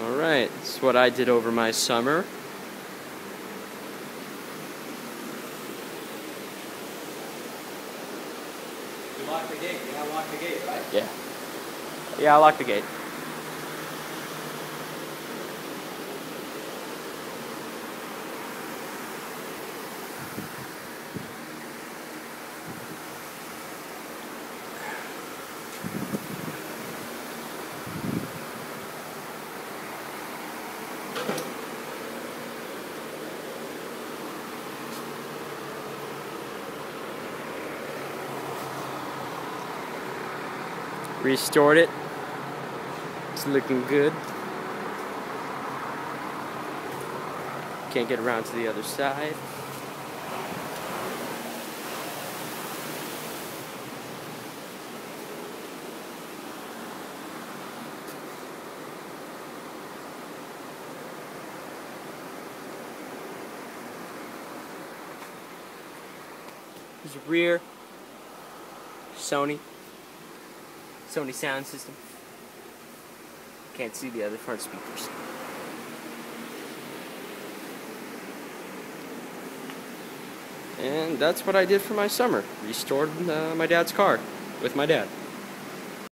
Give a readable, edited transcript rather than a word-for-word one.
Alright, this is what I did over my summer. You locked the gate. You gotta lock the gate, right? Yeah. Yeah, I locked the gate. Restored it. It's looking good. Can't get around to the other side. There's a rear Sony sound system. Can't see the other front speakers. And that's what I did for my summer. Restored my dad's car with my dad.